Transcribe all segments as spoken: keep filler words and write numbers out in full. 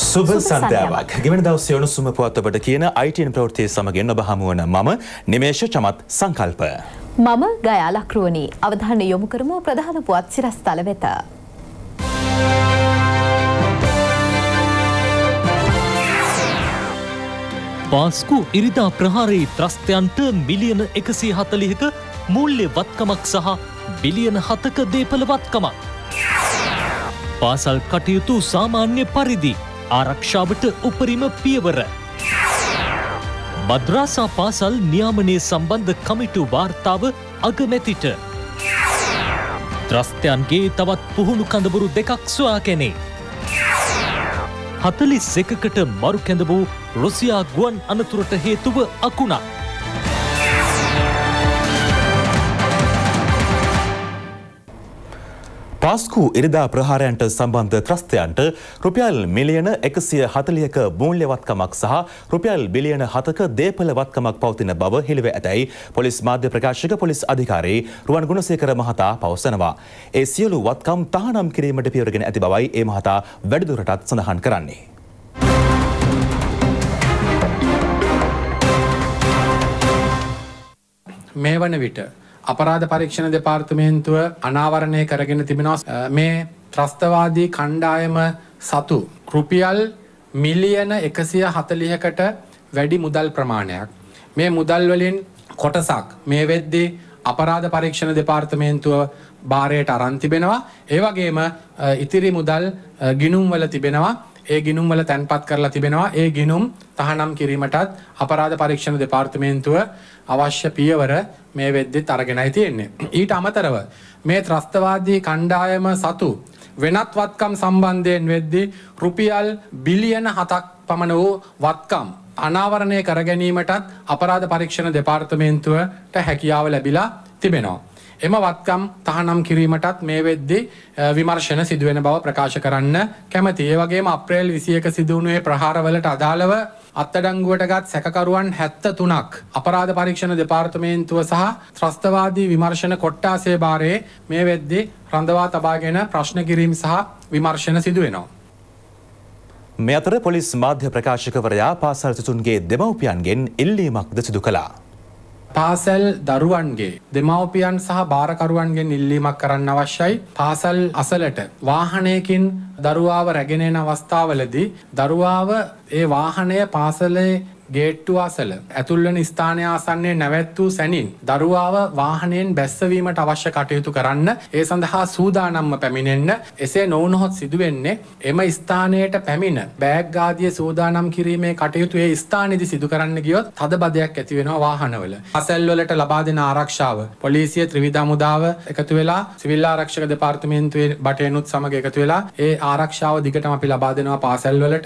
සුබ සන්ධ්‍යාවක්. ගෙවන දවසේ උණුසුම පුවත් ඔබට කියන I T N ප්‍රවෘත්ති සමගින් ඔබ හමු වන මම නිමේෂ චමත් සංකල්ප. මම ගයා ලක්රුවනි. අවධානය යොමු කරමු ප්‍රධාන පුවත් සිරස්තල වෙත. පාස්කු ඉරිදා ප්‍රහාරයේ ත්‍රස්තයන්ට මිලියන එකසිය හතළිහක මූල්‍ය වත්කමක් සහ බිලියන හතක දේපල වත්කමක්. පාසල් කටයුතු සාමාන්‍ය පරිදි ආරක්ෂාවට උපරිම පියවර. මද්රාසා පාසල් නියාමනය සම්බන්ධ කමිටු වාර්තාව අගමැතිට. ත්‍රස්තයන්ගේ තවත් පුහුණු කඳවුරු දෙකක් සොයා ගැනේ. හතළිස් එකකට මරු කැඳ වූ රුසියා ගුවන් අනතුරට හේතුව අකුණක්. පාස්කු ඉරිදා ප්‍රහාරයන්ට සම්බන්ධ ත්‍රස්තයන්ට රුපියල් මිලියන එකසිය හතළිහක මූල්‍යවත්කමක් සහ රුපියල් බිලියන හතක දේපල වත්කමක් පවතින බව හෙළිව ඇතැයි පොලිස් මාධ්‍ය ප්‍රකාශක පොලිස් අධිකාරී රුවන් ගුණසේකර මහතා පවසනවා. ඒ සියලු වත්කම් තහනම් කිරීමට පියවරගෙන ඇති බවයි ඒ මහතා වැඩිදුරටත් සඳහන් කරන්නේ. මේ වන විට අපරාධ පරීක්ෂණ දෙපාර්තමේන්තුව අනාවරණය කරගෙන තිබෙනවා මේ ත්‍රස්තවාදී කණ්ඩායම සතු රුපියල් මිලියන එකසිය හතළිහකට වැඩි මුදල් ප්‍රමාණයක්. මේ මුදල් වලින් කොටසක් මේ වෙද්දී අපරාධ පරීක්ෂණ දෙපාර්තමේන්තුව භාරයට අරන් තිබෙනවා. ඒ වගේම ඉතිරි මුදල් ගිණුම් වල තිබෙනවා. ඒ ගිණුම් වල තැන්පත් කරලා තිබෙනවා. ඒ ගිණුම් තහනම් කිරීමටත් අපරාධ පරීක්ෂණ දෙපාර්තමේන්තුව අවශ්‍ය පියවර මේ වෙද්දිත් අරගෙනයි තියෙන්නේ. ඊට අමතරව මේ ත්‍රස්තවාදී කණ්ඩායම සතු වෙනත් වත්කම් සම්බන්ධයෙන් වෙද්දී රුපියල් බිලියන හතක් පමණ වූ වත්කම් අනාවරණය කර ගැනීමටත් අපරාධ පරීක්ෂණ දෙපාර්තමේන්තුවට හැකියාව ලැබිලා තිබෙනවා. එම වත්කම් තහනම් කිරීමටත් මේ වෙද්දී විමර්ශන සිදුවෙන බව ප්‍රකාශ කරන්න කැමැතියි. ඒ වගේම අප්‍රේල් විසිඑක සිදු වුණේ ප්‍රහාරවලට අදාළව අත්අඩංගුවටගත් සැකකරුවන් හැත්තෑ තුනක් අපරාධ පරීක්ෂණ දෙපාර්තමේන්තුව සහ ත්‍රස්තවාදී විමර්ශන කොට්ටාසේ භාරයේ මේ වෙද්දී රඳවා තබාගෙන ප්‍රශ්න කිරීම සහ විමර්ශන සිදු වෙනවා. මේ අතර පොලිස් මාධ්‍ය ප්‍රකාශකවරයා පාසල් සිසුන්ගේ දෙමව්පියන්ගෙන් ඉල්ලීමක්ද සිදු කළා. පාසල් දරුවන්ගේ දෙමව්පියන් සහ භාරකරුවන්ගෙන් ඉල්ලීමක් කරන්න අවශ්‍යයි. පාසල් අසලට වාහනයකින් දරුවාව රැගෙන එන අවස්ථාවලදී දරුවාව ඒ වාහනය පාසලේ ගේට්ටුව අසල ඇතුල් වන ස්ථානය ආසන්නයේ නැවැත් වූ සැනින් දරුවාව වාහනයෙන් බැස්සවීමට අවශ්‍ය කටයුතු කරන්න. ඒ සඳහා සූදානම්ව පැමිණෙන්න. එසේ නොවුනහොත් සිදුවෙන්නේ එම ස්ථානයට පැමිණ බෑග් ආදිය සූදානම් කිරීමේ කටයුතු ඒ ස්ථානයේදී සිදු කරන්න ගියොත් තදබදයක් ඇති වෙනවා වාහනවල. පාසල් වලට ලබා දෙන ආරක්ෂාව පොලිසිය ත්‍රිවිධ හමුදාව එකතු වෙලා සිවිල් ආරක්ෂක දෙපාර්තමේන්තුවේ බටයනුත් සමග එකතු වෙලා ඒ ආරක්ෂාව දිගටම අපි ලබා දෙනවා පාසල් වලට.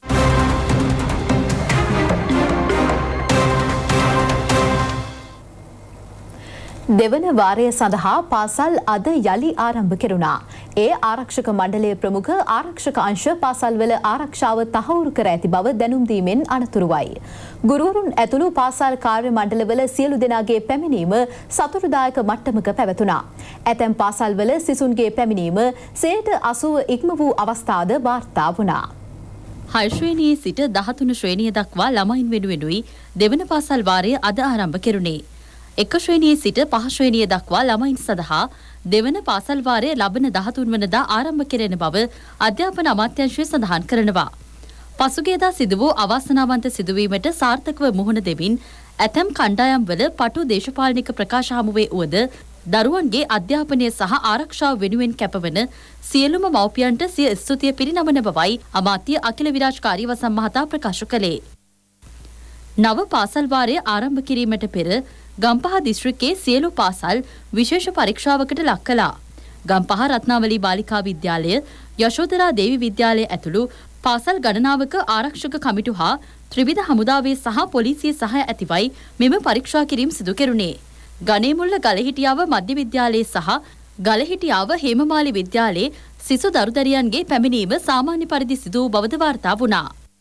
දෙවන වාරය සඳහා පාසල් අද යළි ආරම්භ කෙරුණා. ඒ ආරක්ෂක මණ්ඩලයේ ප්‍රමුඛ ආරක්ෂක අංශ පාසල්වල ආරක්ෂාව තහවුරු කර ඇති බව දැනුම් දීමෙන් අනතුරුවයි. ගුරුවරුන් ඇතුළු පාසල් කාර්ය මණ්ඩලවල සියලු දෙනාගේ පැමිණීම සතුටුදායක මට්ටමක පැවතුණා. ඇතැම් පාසල්වල සිසුන්ගේ පැමිණීම සියයට අසූව ඉක්ම වූ අවස්ථාද වාර්තා වුණා. හය ශ්‍රේණියේ සිට දහතුන ශ්‍රේණිය දක්වා ළමයින් වෙනුවෙනුයි දෙවන පාසල් වාරය අද ආරම්භ කෙරුණේ. එක ශ්‍රේණියේ සිට පහ ශ්‍රේණිය දක්වා ළමයින් සඳහා දෙවන පාසල් වාරය ලබන දහතුන් වනදා ආරම්භ කෙරෙන බව අධ්‍යාපන අමාත්‍යාංශය සඳහන් කරනවා. පසුගියදා සිදු වූ අවාසනාවන්ත සිදුවීමට සාර්ථකව මුහුණ දෙමින් ඇතැම් කණ්ඩායම්වල පටු දේශපාලනික ප්‍රකාශ හමුවේ වුවද දරුවන්ගේ අධ්‍යාපනය සහ ආරක්ෂාව වෙනුවෙන් කැපවන සියලුම මව්පියන්ට සිය ස්තුතිය පිරිනමන බවයි අමාත්‍ය අකිල විරාජ් කාර්යවසම් මහතා ප්‍රකාශ කළේ. නව පාසල් වාරය ආරම්භ කිරීමට පෙර ගම්පහ දිස්ත්‍රික්කයේ සියලු පාසල් විශේෂ පරීක්ෂාවකට ලක් කළා. ගම්පහ රත්නාවලී බාලිකා විද්‍යාලය, යශෝදරා දේවි විද්‍යාලය ඇතුළු පාසල් ගණනාවක ආරක්ෂක කමිටු හා ත්‍රිවිධ හමුදාවේ සහ පොලිසිය සහාය ඇතිවයි මෙම පරීක්ෂා කිරීම සිදු කෙරුණේ. ගණේමුල්ල ගලහිටියාව මධ්‍ය විද්‍යාලයේ සහ ගලහිටියාව හේමමාලි විද්‍යාලයේ සිසු දරුදරියන්ගේ පැමිණීම සාමාන්‍ය පරිදි සිදු වූ බවද වාර්තා වුණා.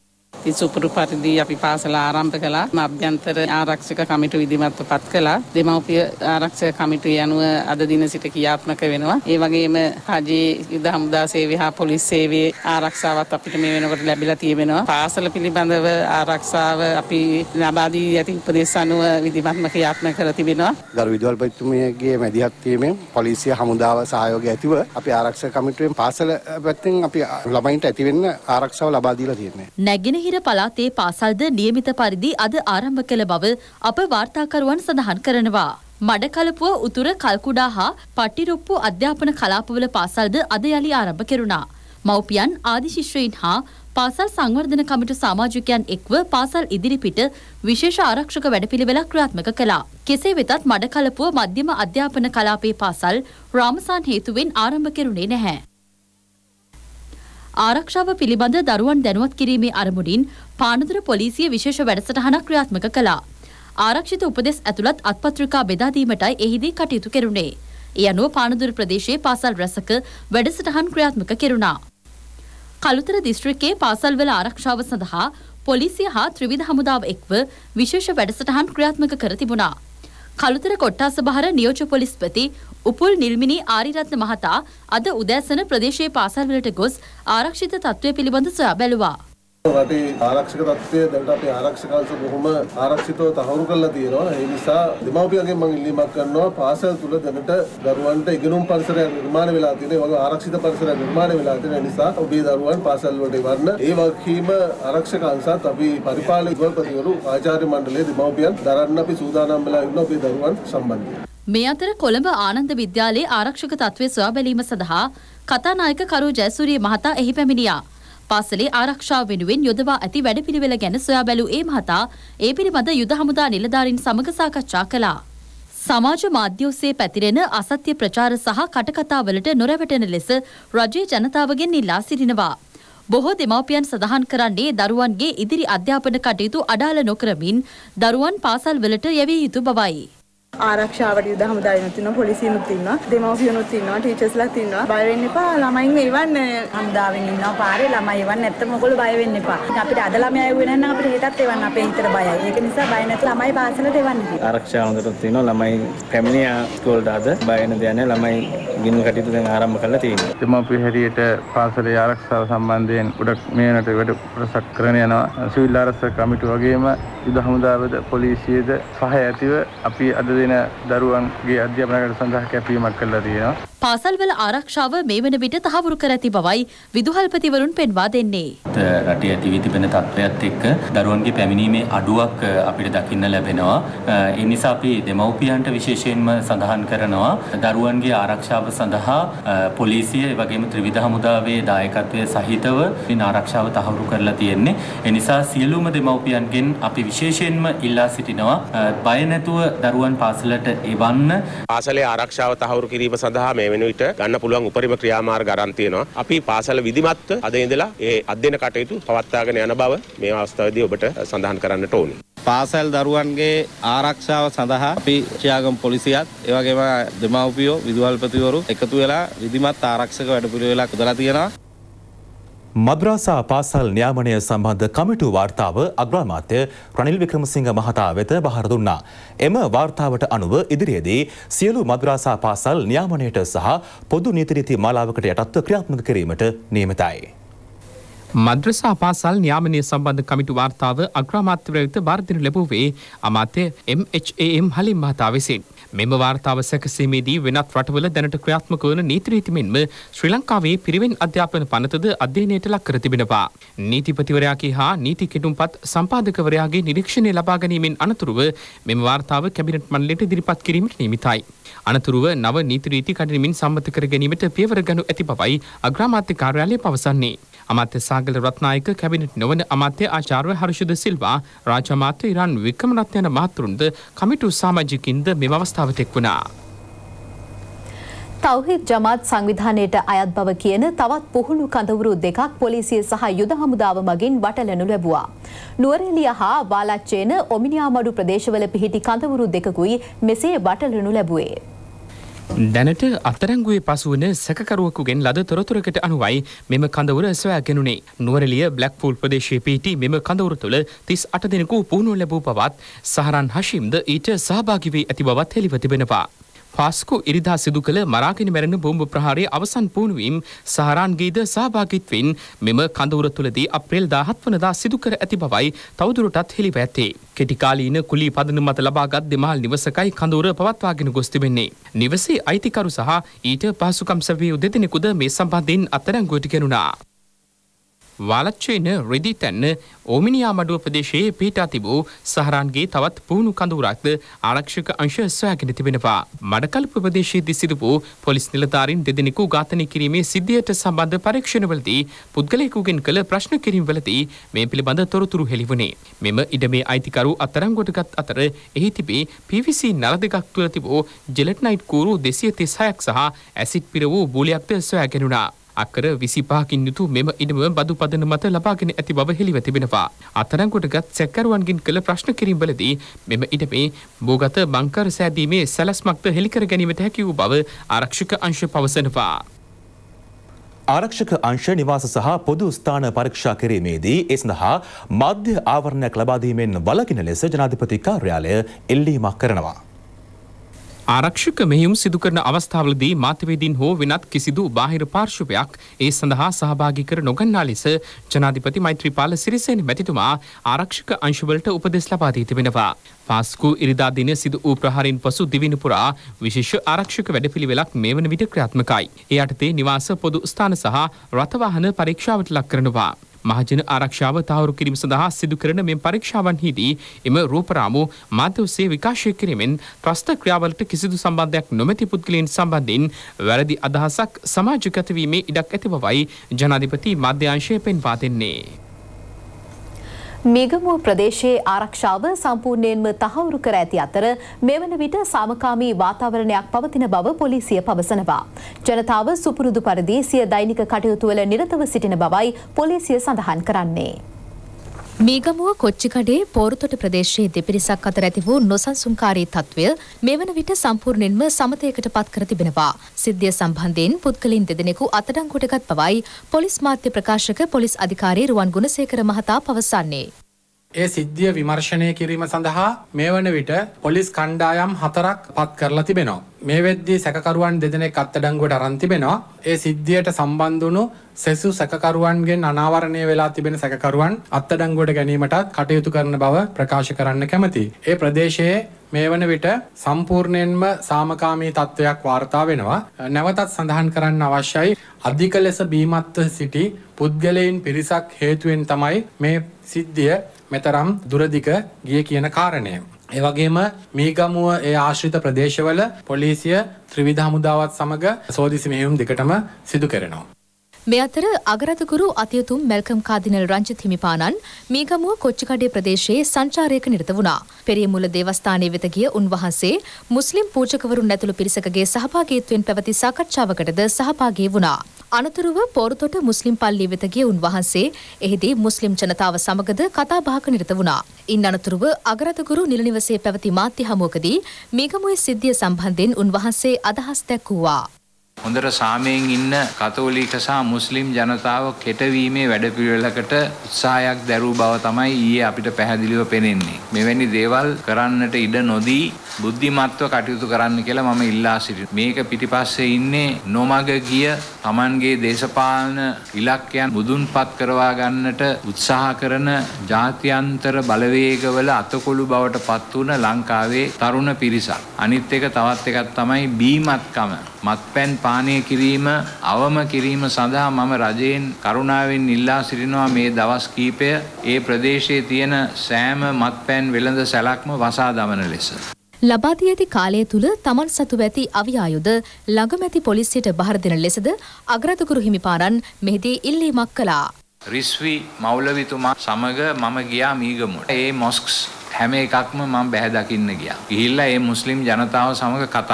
අපි සුපුරු පරිදි අපි පාසල ආරම්භ කළා. අභ්‍යන්තර ආරක්ෂක කමිටු විධිමත්ව පත් කළා. දෙමව්පිය ආරක්ෂක කමිටුව යනුව අද දින සිට ක්‍රියාත්මක වෙනවා. ඒ වගේම රජයේ යුද හමුදා සේවය හා පොලිස් සේවයේ ආරක්ෂාවත් අපිට මේ වෙනකොට ලැබිලා තියෙනවා. පාසල පිළිබඳව ආරක්ෂාව අපි ලබා දී ඇති උපදෙස් අනුව විධිමත්ව ක්‍රියාත්මක කර තිබෙනවා. ගරු විදුහල්පතිතුමියගේ මැදිහත් වීමෙන් පොලිසිය හමුදාව සහයෝගය ඇතිව අපි ආරක්ෂක කමිටුවෙන් පාසල පැත්තෙන් අපි ළමයින්ට ඇති වෙන්න ආරක්ෂාව ලබා දීලා තියෙනවා. නැගෙනහිර පළාතේ පාසල්ද නියමිත පරිදි අද ආරම්භ කළ බව අප වාර්තාකරුවන් සඳහන් කරනවා. මඩකලපුව උතුර කල්කුඩා හා පට්ටිරොප්පු අධ්‍යාපන කලාපවල පාසල්ද අද යළි ආරම්භ කෙරුණා. මව්පියන් ආදි ශිෂ්‍යයින් හා පාසල් සංවර්ධන කමිටු සමාජිකයන් එක්ව පාසල් ඉදිරිපිට විශේෂ ආරක්ෂක වැඩපිළිවෙලක් ක්‍රියාත්මක කළා. කෙසේ වෙතත් මඩකලපුව මධ්‍යම අධ්‍යාපන කලාපයේ පාසල් රාමසාන් හේතුවෙන් ආරම්භ කෙරුණේ නැහැ. ආරක්ෂාව පිළිබඳ දරුවන් දැනුවත් කිරීමේ අරමුණින් පානදුර පොලිසිය විශේෂ වැඩසටහනක් ක්‍රියාත්මක කළා. ආරක්ෂිත උපදෙස් ඇතුළත් අත්පත්‍රිකා බෙදා දීමටයි එහිදී කටයුතු කෙරුණේ. ඒ අනුව පානදුර ප්‍රදේශයේ පාසල් රැසක වැඩසටහන් ක්‍රියාත්මක කෙරුණා. කළුතර දිස්ත්‍රික්කයේ පාසල්වල ආරක්ෂාව සඳහා පොලිසිය හා ත්‍රිවිධ හමුදාව එක්ව විශේෂ වැඩසටහන් ක්‍රියාත්මක කර තිබුණා. කළුතර කොට්ටාස බහර නියෝජ්‍ය පොලිස්පති උපුල් නිල්මිනි ආරිරත්න මහතා අද උදෑසන ප්‍රදේශයේ පාසල්වලට ගොස් ආරක්ෂිත තත්ත්වය පිළිබඳ සොයා බැලුවා. රටේ ආරක්ෂක තත්ත්වය දැන් අපේ ආරක්ෂකවංශ බොහොම ආරක්ෂිතව තහවුරු කරලා තියෙනවා. ඒ නිසා දෙමාපියන්ගෙන් මම ඉල්ලීමක් කරනවා පාසල් තුල දැනට දරුවන්ට ඉගෙනුම් පරිසරයක් නිර්මාණය වෙලා තියෙනවා. ඒ වගේ ආරක්ෂිත පරිසරයක් නිර්මාණය වෙලා තියෙන නිසා ඔබේ දරුවන් පාසල් වලට එවන්න. ඒ වගේම ආරක්ෂක අංශත් අපි පරිපාලක විදුහල්පතිවරු ආචාර්ය මණ්ඩලයේ දෙමාපියන් දරන්න අපි සූදානම් වෙලා ඉන්න ඔබේ දරුවන් සම්බන්ධයෙන්. මේ අතර කොළඹ ආනන්ද විද්‍යාලයේ ආරක්ෂක තත්ත්වය සොයා බැලීම සඳහා කතානායක කරු ජයසූරිය මහතා එහි පැමිණියා. පාසලේ ආරක්ෂාව වෙනුවෙන් යොදවා ඇති වැඩපිළිවෙල ගැන සොයා බැලූ ඒ මහතා ඒ පිළිබඳ යුද හමුදා නිලධාරීන් සමග සාකච්ඡා කළා. සමාජ මාධ්‍ය ඔස්සේ පැතිරෙන අසත්‍ය ප්‍රචාර සහ කටකතාවලට නොරැවටෙන ලෙස රජයේ ජනතාවගෙන් ඉල්ලා සිටිනවා. බොහෝ දෙමාපියන් සඳහන් කරන්නේ දරුවන්ගේ ඉදිරි අධ්‍යාපන කටයුතු අඩාල නොකරමින් දරුවන් පාසල් වලට යැවිය යුතු බවයි. ආරක්ෂාවට යුද හමුදායනුත් ඉන්නවා, පොලිසියනුත් ඉන්නවා, දෙමව්පියනුත් ඉන්නවා, ටීචර්ස්ලාත් ඉන්නවා. බය වෙන්න එපා. ළමයින් එවන්න හමුදාවෙන් ඉන්නවා. පාරේ ළමයි එවන්න නැත්තම් ඔයගොල්ලෝ බය වෙන්න එපා. අපිට අද ළමයි ආවේ නැත්නම් අපිට හෙටත් එවන්න අපේ හිතට බයයි. ඒක නිසා බය නැතුව ළමයි පාසලට එවන්න කියලා. ආරක්ෂාව හොඳට තියෙනවා. ළමයි පැමිණියා ස්කෝල්ට අද බය වෙන දෙයක් නැහැ. ළමයි ගිණුම් කටයුතු දැන් ආරම්භ කරලා තියෙනවා. දෙමාපිය හැටියට පාසලේ ආරක්ෂාව සම්බන්ධයෙන් ගොඩක් මේ වෙනට වැඩ ප්‍රසක් කරන යනවා. සිවිල් ආරක්ෂක කමිටුව වගේම යුද හමුදාවද පොලිසියද සහාය ඇතිව අපි අද දින දරුවන්ගේ අධ්‍යාපනයට සඳහා කැපීමක් කළා තියෙනවා. පාසල්වල ආරක්ෂාව මේ වන විට තහවුරු කර ඇති බවයි විදුහල්පතිවරුන් පෙන්වා දෙන්නේ. රටේ ඇති වී තිබෙන තත්ත්වයත් එක්ක දරුවන්ගේ පැමිණීමේ අඩුවක් අපිට දකින්න ලැබෙනවා. ඒ නිසා අපි දෙමව්පියන්ට විශේෂයෙන්ම සඳහන් කරනවා දරුවන්ගේ ආරක්ෂාව සඳහා පොලිසිය ඒ වගේම ත්‍රිවිධ හමුදාවේ දායකත්වය සහිතව මේ ආරක්ෂාව තහවුරු කරලා තියෙන්නේ. ඒ නිසා සියලුම දෙමව්පියන්ගෙන් අපි විශේෂයෙන්ම ඉල්ලා සිටිනවා බය නැතුව දරුවන් පාසලට එවන්න. පාසලේ ආරක්ෂාව තහවුරු කිරීම සඳහා මේ වෙන විට ගන්න පුළුවන් උපරිම ක්‍රියාමාර්ග අරන් තියෙනවා. අපි පාසල විධිමත්ව අද ඉඳලා ඒ අධ්‍යයන කටයුතු පවත්වාගෙන යන බව මේ අවස්ථාවේදී ඔබට සඳහන් කරන්නට ඕනේ. පාසල් දරුවන්ගේ ආරක්ෂාව සඳහා අපි ත්‍යාගම් පොලිසියත් ඒ වගේම දෙමව්පියෝ විදුහල්පතිවරු එකතු වෙලා විධිමත් ආරක්ෂක වැඩපිළිවෙලක් යොදලා තියෙනවා. මද්‍රසා පාසල් නියාමනය සම්බන්ධ කමිටු වාර්තාව අග්‍රාමාත්‍ය රනිල් වික්‍රමසිංහ මහතා වෙත බහර දුන්නා. එම වාර්තාවට අනුව ඉදිරියේදී සියලු මද්‍රසා පාසල් නියාමනයට සහ පොදු නීති රීති මාලාවකට යටත්ව ක්‍රියාත්මක කිරීමට නියමිතයි. මද්‍රසා පාසල් නියාමනය සම්බන්ධ කමිටු වාර්තාව අග්‍රාමාත්‍යවරයාට බාර දෙනු ලැබුවේ අමාත්‍ය එම් එච් ඒ එම් හලිම් මහතා විසින්. මෙම වාර්තාව සැකසීමේදී වෙනත් රටවල දැනට ක්‍රියාත්මක වන නීති රීති මෙන්ම ශ්‍රී ලංකාවේ පිරිවෙන් අධ්‍යාපන පනතද අධ්‍යයනයට ලක් කර තිබෙනවා. නීතිපතිවරයාගේ හා නීති කෙටුම්පත් සම්පාදකවරයාගේ නිරීක්ෂණය ලබා ගැනීමෙන් අනතුරුව මෙම වාර්තාව කැබිනට් මණ්ඩලයට ඉදිරිපත් කිරීමට නියමිතයි. අනතුරුව නව නීති රීති කඩිනමින් සම්මත කර ගැනීමට පියවර ගනු ඇති බවයි අග්‍රාමාත්‍ය කාර්යාලය පවසන්නේ. අමාත්‍ය සාගල රත්නායක කැබිනට් නොවන අමාත්‍ය ආචාර්ය හර්ෂද සිල්වා රාජ්‍ය අමාත්‍ය ඉරාන් වික්‍රමරත්න යන මහතුරුන්ද කමිටු සමාජිකින්ද මෙම අවස්ථාවට එක් වුණා. තවහිද් ජමාත් සංවිධානයට අයත් බව කියන තවත් පුහුණු කඳවුරු දෙකක් පොලිසිය සහ යුද හමුදාව මගින් වටලනු ලැබුවා. නුවරඑළිය හා වාලච්චේන ඔමිනියාමඩු ප්‍රදේශවල පිහිටි කඳවුරු දෙකකුයි මෙසේ වටලනු ලැබුවේ. දැනට අත්අඩංගුවේ පසුවන සැකකරුවෙකුගෙන් ලද තොරතුරකට අනුවයි මෙම කඳවුර සොයාගෙනුනේ. නුවරඑළිය බ්ලැක්පූල් ප්‍රදේශයේ පිහිටි මෙම කඳවුර තුළ තිස් අට දෙනෙකු පුහුණුව ලැබූ බවත් සහරන් හෂිම්ද ඊට සහභාගී වී ඇති බවත් හෙළිව තිබෙනවා. පාස්කු ඉරිදා සිදු කළ මරාගෙන මැරෙන බෝම්බ ප්‍රහාරයේ අවසන් පුහුණුවීම් සහරන්ගේද සහභාගීත්වයෙන් මෙම කඳවුර තුළදී අප්‍රේල් දාහත් වනදා සිදු කර ඇති බවයි තවදුරටත් හෙළිව ඇත්තේ. කෙටිකාලීන කුලී පදනම මත ලබාගත් දෙමහල් නිවසකයි කඳවුර පවත්වාගෙන ගොස් තිබෙන්නේ. නිවසේ අයිතිකරු සහ ඊට පහසුකම් සැපයූ දෙදෙනෙකුද මේ සම්බන්ධයෙන් අත්අඩංගුවට ගෙනුණා. වාලච්චේන රෙදි තැන්න ඕමිනියා මඩුව ප්‍රදේශයේ පිහිටා තිබූ සහරන්ගේ තවත් පුහුණු කඳවුරක්ද ආරක්ෂක අංශ සොයාගෙන තිබෙනවා. මඩකල්ප ප්‍රදේශයේදී සිදු වූ පොලිස් නිලධාරීන් දෙදෙනෙකු ඝාතනය කිරීමේ සිද්ධියට සම්බන්ධ පරීක්ෂණවලදී පුද්ගලයෙකුගෙන් කළ ප්‍රශ්න කිරීම්වලදී මේ පිළිබඳ තොරතුරු හෙළිවුණේ. මෙම ඉඩමේ අයිතිකරු අත්අඩංගුවට ගත් අතර එහි තිබී පී වී සී නල දෙකක් තුළ තිබූ ජෙලට්නයිට් කූරු දෙසිය තිස් හයක් සහ ඇසිඩ් පිර වූ බෝලයක්ද සොයාගෙන උනා. අක්කර විසිපහකින් යුතු මෙම ඉඩම බදු පදන මත ලබාගෙන ඇති බව හෙළිව තිබෙනවා. අත්අඩංගුවට ගත් සැකකරුවන්ගෙන් කළ ප්‍රශ්න කිරීම්වලදී මෙම ඉඩමේ භූගත බංකර් සෑදීමේ සැලැස්මක්ද හෙළි කර ගැනීමට හැකි වූ බව ආරක්ෂක අංශ පවසනවා. ආරක්ෂක අංශ නිවාස සහ පොදු ස්ථාන පරීක්ෂා කිරීමේදී ඒ සඳහා මාධ්‍ය ආවරණයක් ලබා දීමෙන් වළකින ලෙස ජනාධිපති කාර්යාලය එල්ලීමක් කරනවා. ආරක්ෂක මෙහෙයුම් සිදු කරන අවස්ථාවලදී මාධ්‍යවේදීන් හෝ වෙනත් කිසිදු බාහිර පාර්ශවයක් ඒ සඳහා සහභාගී කර නොගන්නා ලෙස ජනාධිපති මෛත්‍රීපාල සිරිසේන මැතිතුමා ආරක්ෂක අංශවලට උපදෙස් ලබා දී තිබෙනවා. පාස්කු ඉරිදා දින සිදු වූ ප්‍රහාරයෙන් පසු දිවින පුරා විශේෂ ආරක්ෂක වැඩපිළිවෙලක් මේ වන විට ක්‍රියාත්මකයි. ඒ යටතේ නිවාස පොදු ස්ථාන සහ රථවාහන පරීක්ෂාවට ලක් කරනවා. මහජන ආරක්ෂාව තහවුරු කිරීම සඳහා සිදු කරන මෙම පරීක්ෂාවන්හිදී එම රූපරාමු මාධ්‍ය ඔස්සේ විකාශය කිරීමෙන් ත්‍රස්ත ක්‍රියාවලට කිසිදු සම්බන්ධයක් නොමැති පුද්ගලයන් සම්බන්ධයෙන් වැරදි අදහසක් සමාජගත වීමේ ඉඩක් ඇති බවයි ජනාධිපති මාධ්‍ය අංශය පෙන්වා දෙන්නේ. මිගමුව ප්‍රදේශයේ ආරක්ෂාව සම්පූර්ණයෙන්ම තහවුරු කර ඇති අතර මෙවන විට සාමකාමී වාතාවරණයක් පවතින බව පොලිසිය පවසනවා. ජනතාව සුපුරුදු පරිදි සිය දෛනික කටයුතු වල නිරතව සිටින බවයි පොලිසිය සඳහන් කරන්නේ. මීගමුව කොච්චිකඩේ පෝරුතොට ප්‍රදේශයේ දෙපිරිසක් අතර ඇති වූ නොසන්සුන්කාරී තත්ත්වය මෙවන විට සම්පූර්ණයෙන්ම සමතයකට පත් කර තිබෙනවා. සිද්ධිය සම්බන්ධයෙන් පුද්ගලයන් දෙදෙනෙකු අත්අඩංගුවට ගත් බවයි පොලිස් මාධ්‍ය ප්‍රකාශක පොලිස් අධිකාරී රුවන් ගුණසේකර මහතා පවසන්නේ. ඒ සිද්ධිය විමර්ශනය කිරීම සඳහා මේ වන විට පොලිස් කණ්ඩායම් හතරක් පත් කරලා තිබෙනවා. මේ වෙද්දී සැකකරුවන් දෙදෙනෙක් අත්අඩංගුවට අරන් තිබෙනවා. ඒ සිද්ධියට සම්බන්ධ වුණු සෙසු සැකකරුවන්ගෙන් අනාවරණය වෙලා තිබෙන සැකකරුවන් අත්අඩංගුවට ගැනීමටත් කටයුතු කරන බව ප්‍රකාශ කරන්න කැමැතියි. ඒ ප්‍රදේශයේ මේ වන විට සම්පූර්ණයෙන්ම සාමකාමී තත්ත්වයක් වාර්තා වෙනවා. නැවතත් සඳහන් කරන්න අවශ්‍යයි අධික ලෙස බීමත්ව සිටි පුද්ගලයන් පිරිසක් හේතුවෙන් තමයි මේ සිද්ධිය මෙතරම් දුරදිග ගිය කියන කාරණය. ඒ වගේම මීගමුව ඒ ආශ්‍රිත ප්‍රදේශවල පොලිසිය ත්‍රිවිධ හමුදාවත් සමග සෝදිසි මෙහෙයුම් දෙකටම සිදු කරනවා. මේ අතර අගරාධගුරු අතියුතුම් මෙල්කම් කාදිනල් රංජිත් හිමිපාණන් මීගමුව කොච්චිකඩේ ප්‍රදේශයේ සංචාරයක නිරත වුණා. පෙරියමුල දේවස්ථානයේ වෙත ගිය උන්වහන්සේ මුස්ලිම් පූජකවරුන් ඇතුළු පිරිසකගේ සහභාගීත්වයෙන් පැවති සාකච්ඡාවකටද සහභාගී වුණා. අනතුරුව පෝරුතොට මුස්ලිම් පල්ලිය වෙත ගිය උන්වහන්සේ එහිදී මුස්ලිම් ජනතාව සමගද කතා බහක නිරත වුණා. ඉන් අනතුරුව අගරාධගුරු නිල නිවසේ පැවති මාධ්‍ය හමුවකදී මීගමුවේ සිද්ධිය සම්බන්ධයෙන් උන්වහන්සේ අදහස් දැක්වුවා. හොඳට සාමයෙන් ඉන්න කතෝලික සහ මුස්ලිම් ජනතාව කෙටවීමේ වැඩපිළිවෙලකට උත්සාහයක් දැරූ බව තමයි ඊයේ අපිට පැහැදිලිව පෙනෙන්නේ. මෙවැනි දේවල් කරන්නට ඉඩ නොදී බුද්ධිමත්ව කටයුතු කරන්න කියලා මම ඉල්ලා සිටිනවා. මේක පිටිපස්සේ ඉන්නේ නොමග ගිය Tamanගේ දේශපාලන ඉලක්කයන් මුදුන්පත් කරවා ගන්නට උත්සාහ කරන ජාත්‍යන්තර බලවේගවල අතකොළු බවට පත් වුණ ලංකාවේ තරුණ පිරිසක්. අනිත් එක තවත් එකක් තමයි බීමත්කම. මත්පැන් පානය කිරීම අවම කිරීම සඳහා මම රජයෙන් කරුණාවෙන් ඉල්ලා සිටිනවා මේ දවස් කීපය ඒ ප්‍රදේශයේ තියෙන සෑම මත්පැන් වෙළඳ සැලක්ම වසා දමන ලෙස. ලබා දී ඇති කාලය තුල තමන් සතු ඇති අවි ආයුධ ළඟමැති පොලිසියට බහර දෙන ලෙසද අගරාධගුරු හිමිපාණන් මෙහිදී ඉල්ලීමක් කළා. රිස්වි මෞලවිතුමා සමග මම ගියා මීගමුවට. ඒ මොස්ක්ස් හැම එකක්ම මම බැහැ දකින්න ගියා. ගිහිල්ලා ඒ මුස්ලිම් ජනතාව සමග කතා කරා.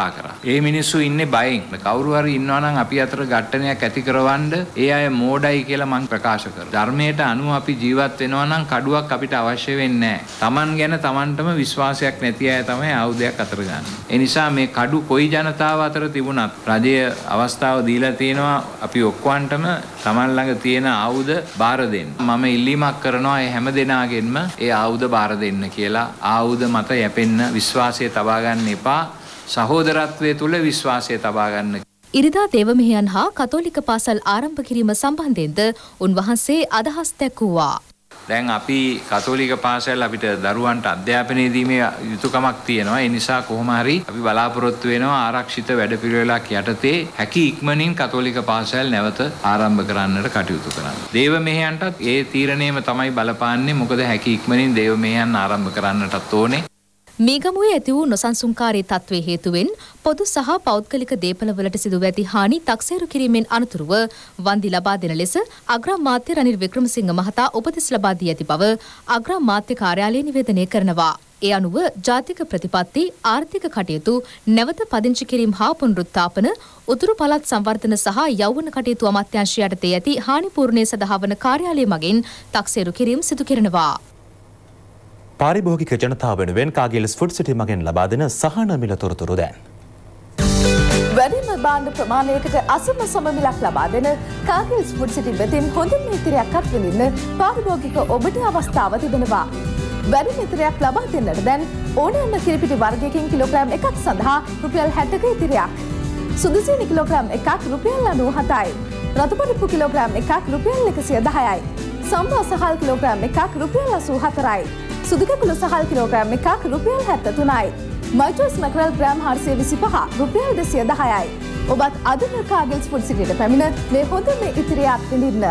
ඒ මිනිස්සු ඉන්නේ බයෙන්. කවුරු හරි ඉන්නවා නම් අපි අතර ගැටණයක් ඇති කරවන්න ඒ අය මෝඩයි කියලා මම ප්‍රකාශ කරනවා. ධර්මයට අනුව අපි ජීවත් වෙනවා නම් කඩුවක් අපිට අවශ්‍ය වෙන්නේ නැහැ. Taman ගැන Tamanටම විශ්වාසයක් නැති අය තමයි ආයුධයක් අතර ගන්න. ඒ නිසා මේ කඩු කොයි ජනතාව අතර තිබුණත් රජය අවස්ථාව දීලා තියෙනවා අපි ඔක්කොන්ටම Taman ළඟ තියෙන ආයුධ බාර දෙන්න. මම ඉල්ලීමක් කරනවා ඒ හැම දෙනාගෙන්ම ඒ ආයුධ බාර දෙන්න කියලා. ආයුධ මත යැපෙන්න විශ්වාසය තබා ගන්න එපා. සහෝදරත්වයේ තුල විශ්වාසය තබා ගන්න. ඉරිදා දේවමෙහෙයන් හා කතෝලික පාසල් ආරම්භ කිරීම සම්බන්ධයෙන්ද උන්වහන්සේ අදහස් දැක්වුවා. දැන් අපි කතෝලික පාසල් අපිට දරුවන්ට අධ්‍යාපනය දීමේ යුතුයකමක් තියෙනවා. ඒ නිසා කොහොම හරි අපි බලාපොරොත්තු වෙනවා ආරක්ෂිත වැඩපිළිවෙලක් යටතේ හැකි ඉක්මනින් කතෝලික පාසල් නැවත ආරම්භ කරන්නට කටයුතු කරන්න. දේවමෙහෙයන්ටත් ඒ තීරණයම තමයි බලපාන්නේ. මොකද හැකි ඉක්මනින් දේවමෙහෙයන් ආරම්භ කරන්නටත් ඕනේ. මීගමුවේ ඇති වූ නොසන්සුන්කාරී තත්ත්වයේ හේතුවෙන් පොදු සහ පෞද්ගලික දේපළවලට සිදුව ඇති හානි තක්සේරු කිරීමෙන් අනතුරුව වන්දි ලබා දෙන ලෙස අග්‍රාමාත්‍ය රනිල් වික්‍රමසිංහ මහතා උපදෙස් ලබා දී ඇති බව අග්‍රාමාත්‍ය කාර්යාලය නිවේදනය කරනවා. ඒ අනුව ජාතික ප්‍රතිපත්ති ආර්ථික කටයුතු නැවත පදිංචි කිරීම හා පුනරුත්ථාපන උතුරු පළාත් සංවර්ධන සහ යෞවන කටයුතු අමාත්‍යාංශය යටතේ ඇති හානිපූර්ණයේ සඳහා වන කාර්යාලය මගින් තක්සේරු කිරීම සිදු කරනවා. පාරිභෝගික ජනතාව වෙනුවෙන් කාගේල්ස් ෆුඩ් සිටි මගෙන් ලබා දෙන සහන මිල තොරතුරු දැන්. වැඩිම භාණ්ඩ ප්‍රමාණයකට අසම සම මිලක් ලබා දෙන කාගේල්ස් ෆුඩ් සිටි වෙතින් හොඳම ඉතිරියක් අත්විඳින්න පාරිභෝගික ඔබට අවස්ථාව තිබෙනවා. වැඩි ඉතිරියක් ලබා දෙන්නට දැන් ඕනෑම කිරිපිටි වර්ගයකින් කිලෝග්‍රෑම් එකක් සඳහා රුපියල් හැත්තක ඉතිරියක්. සුදුසීනි කිලෝග්‍රෑම් එකක් රුපියල් අනූහතයි. රතුපරිප්පු කිලෝග්‍රෑම් එකක් රුපියල් එකසිය දහයයි. සම්බා සහල් කිලෝග්‍රෑම් එකක් රුපියල් අසූ හතරයි. සුදුකකුළු සහල් කිලෝග්‍රෑම් එකක් රුපියල් හැත්ත තුනයි. මයිටෝස් මැකරල් ග්‍රෑම් හාරසිය විසිපහ රුපියල් දෙසිය දහයයි. ඔබත් අදම කාගල්ස් ෆුඩ් සිටියට පැමිණ මේ හොඳම ඉතිරියක් විඳින්න.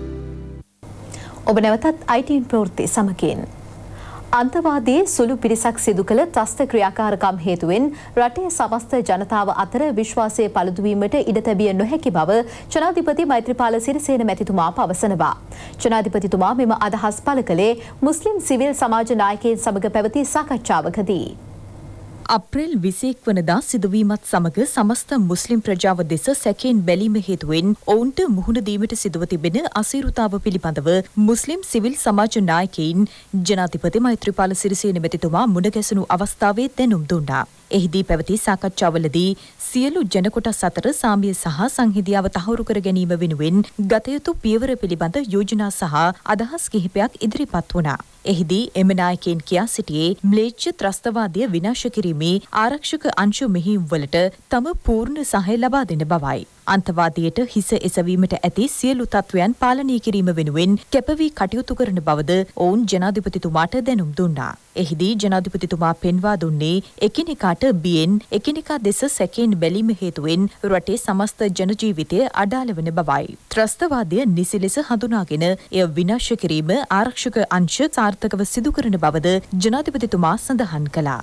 ඔබ නැවතත් අයිටීන් ප්‍රවෘත්ති සමගින්. අන්තවාදී සුළු පිරිසක් සිදු කළ ත්‍රස්ත ක්‍රියාකාරකම් හේතුවෙන් රටේ සමස්ත ජනතාව අතර විශ්වාසය පළුදුවීමට ඉඩ තැබිය නොහැකි බව ජනාධිපති මෛත්‍රීපාල සිරිසේන මැතිතුමා පවසනවා. ජනාධිපතිතුමා මෙම අදහස් පළ කළේ මුස්ලිම් සිවිල් සමාජ නායකයන් සමග පැවති සාකච්ඡාවකදී. අප්‍රේල් විසිඑක වනදා සිදුවීමත් සමග සමස්ත මුස්ලිම් ප්‍රජාව දෙස සැකයෙන් බැලීම හේතුවෙන් ඔවුන්ට මුහුණ දීමට සිදුව තිබෙන අසීරුතාව පිළිබඳව මුස්ලිම් සිවිල් සමාජ නායකයින් ජනාධිපති මෛත්‍රීපාල සිරිසේන මැතිතුමා මුණ ගැසුණු අවස්ථාවේ දැනුම් දුන්නා. එහිදී පැවති සාකච්ඡාවලදී සියලු ජන කොටස් අතර සාමිය සහ සංහිඳියාව තහවුරු කර ගැනීම වෙනුවෙන් ගත යුතු පියවර පිළිබඳ යෝජනා සහ අදහස් කිහිපයක් ඉදිරිපත් වුණා. එහිදී එම නායකයන් කියා සිටියේ ම්ලේච්ඡ ත්‍රස්තවාදය විනාශ කිරීමේ ආරක්ෂක අංශු මෙහෙයුම් වලට තම පූර්ණ සහාය ලබා දෙන බවයි. අන්තවාදයට හිස එසවීමට ඇති සියලු තත්වයන් පාලනය කිරීම වෙනුවෙන් කැපවී කටයුතු කරන බවද ඔවුන් ජනාධිපතිතුමාට දැනුම් දුන්නා. එහිදී ජනාධිපතිතුමා පෙන්වා දුන්නේ එකිනෙකාට බියෙන් එකිනෙකා දෙස සැකයෙන් බැලීම හේතුවෙන් රටේ සමස්ත ජන ජීවිතය අඩාල වන බවයි. ත්‍රස්තවාදය නිසි ලෙස හඳුනාගෙන එය විනාශ කිරීම ආරක්ෂක අංශ සාර්ථකව සිදු කරන බවද ජනාධිපතිතුමා සඳහන් කළා.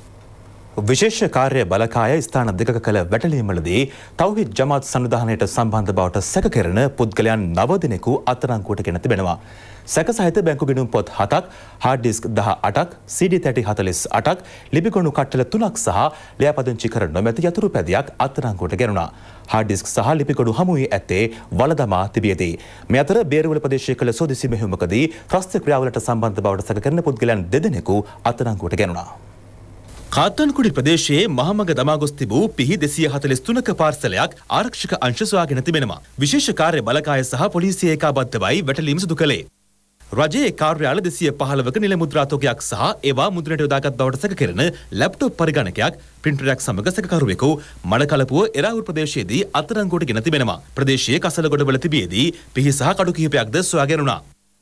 විශේෂ කාර්ය බලකාය ස්ථාන දෙකක කළ වැටලීමලදී තවහිද් ජමාත් සංවිධානයට සම්බන්ධ බවට සැක කරන පුද්ගලයන් නව දෙනෙකු අත්අඩංගුවට ගෙන තිබෙනවා. සැක සහිත බැංකු ගිණුම් පොත් හතක්, හાર્ඩ් ඩිස්ක් දහ අටක්, සී ඩී තැටි හතළිස් අටක්, ලිපිගොනු කට්ටල තුනක් සහ ලියාපදිංචි කර නොමැති යතුරු පැදියක් අත්අඩංගුවට ගැනුණා. හાર્ඩ් ඩිස්ක් සහ ලිපිගොනු හමුවේ ඇත්තේ වළදමා තිබියදී. මේ අතර බේරුවල ප්‍රදේශයේ කළ සෝදිසි මෙහෙයුමකදී ත්‍රස්ත ක්‍රියාවලට සම්බන්ධ බවට සැක කරන පුද්ගලයන් දෙදෙනෙකු අත්අඩංගුවට ගැනුණා. කාත්තන්කුඩි ප්‍රදේශයේ මහමග දමා ගොස් තිබූ පිහි දෙසිය හතළිස් තුනක පාර්සලයක් ආරක්ෂක අංශ සොයාගෙන තිබෙනවා. විශේෂ කාර්ය බලකාය සහ පොලිසිය ඒකාබද්ධවයි වැටලීම සිදු කළේ. රජයේ කාර්යාල දෙසිය පහළවක නිල මුද්‍රා තොගයක් සහ ඒවා මුද්‍රණයට යොදාගත් බවට සැක කරන ලැප්ටොප් පරිගණකයක් ප්‍රින්ටරයක් සමග සැකකරුවෙකු මඩකලපුව එරාවුල් ප්‍රදේශයේදී අත්අඩංගුවට ගෙන තිබෙනවා. ප්‍රදේශයේ කසලගොඩවල තිබියදී පිහි සහ කඩු කිහිපයක්ද සොයාගෙනුණා.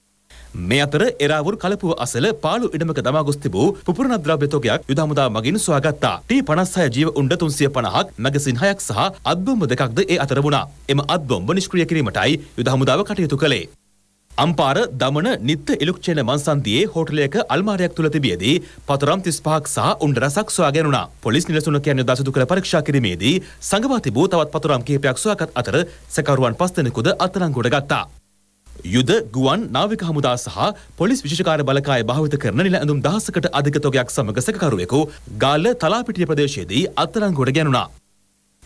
මේ අතර එරාවුරු කලපුව අසල පාළු ඉඩමක දමා ගොස් තිබූ පුපුරණ ද්‍රව්‍ය තොගයක් යුද හමුදා මගින් සොයාගත්තා. ටී පනස් හය ජීව උණ්ඩ තුන්සිය පනහක්, මැගසින් හයක් සහ අත්බොම්බ දෙකක්ද ඒ අතර වුණා. එම අත්බොම්බ නිෂ්ක්‍රිය කිරීමටයි යුද හමුදාව කටයුතු කළේ. අම්පාර දමන නිත්ත ඉලුක්චේන මන්සන්දියේ හෝටලයක අල්මාරියක් තුල තිබියදී පතරම් තිස් පහක් සහ උණ්ඩ රසක් සොයාගෙනුණා. පොලිස් නිලසුනකයන් යොදා සිදු කළ පරීක්ෂා කිරීමේදී සංගවා තිබූ තවත් පතරම් කිහිපයක් සොයාගත් අතර සැකරුවන් පස් දෙනෙකුද අත්අඩංගුවට ගත්තා. යුද ගුවන් නාවික හමුදා සහ පොලිස් විශේෂකාර්ය බලකාය භාවිත කරන නිල ඇඳුම් දහසකට අධික තොගයක් සමග සැකකරුවෙකු ගාල්ල තලාපිටිය ප්‍රදේශයේදී අත්අඩංගුවට ගැනුණා.